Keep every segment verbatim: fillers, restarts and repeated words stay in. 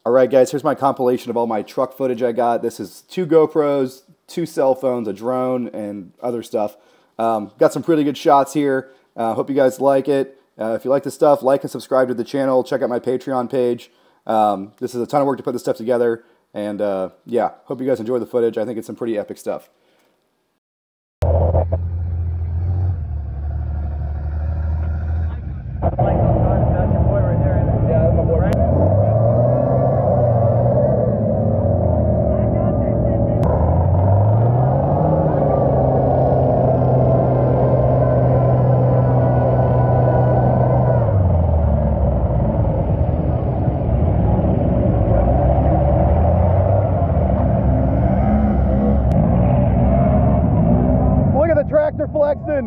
All right, guys, here's my compilation of all my truck footage I got. This is two GoPros, two cell phones, a drone, and other stuff. Um, got some pretty good shots here. Uh, hope you guys like it. Uh, if you like this stuff, like and subscribe to the channel. Check out my Patreon page. Um, this is a ton of work to put this stuff together. And uh, yeah, hope you guys enjoy the footage. I think it's some pretty epic stuff. Tractor flexing.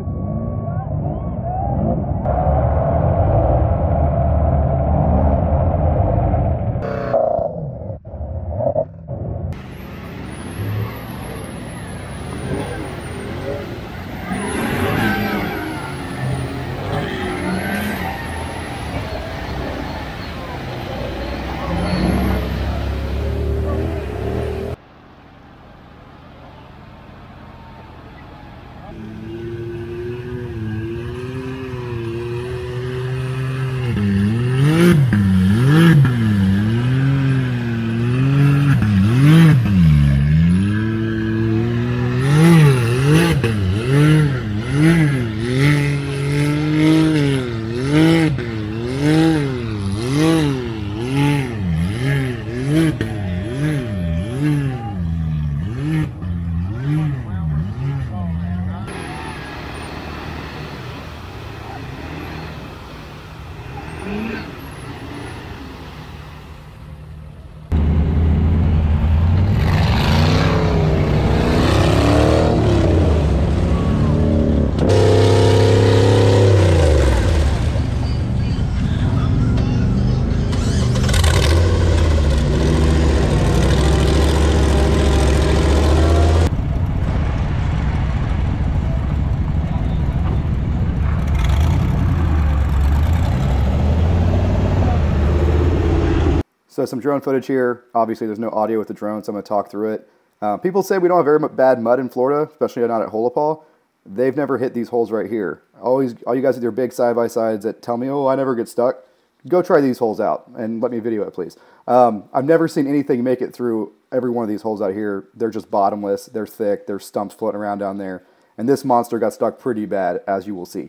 So some drone footage here. Obviously, there's no audio with the drone, so I'm going to talk through it. Uh, people say we don't have very bad mud in Florida, especially not at Holopal. They've never hit these holes right here. Always, all you guys with your big side-by-sides that tell me, oh, I never get stuck, go try these holes out and let me video it, please. Um, I've never seen anything make it through every one of these holes out here. They're just bottomless. They're thick. There's stumps floating around down there. And this monster got stuck pretty bad, as you will see.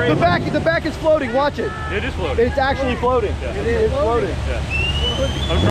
The back, the back is floating. Watch it. It is floating. It's actually floating. Yeah. It is floating. Yeah.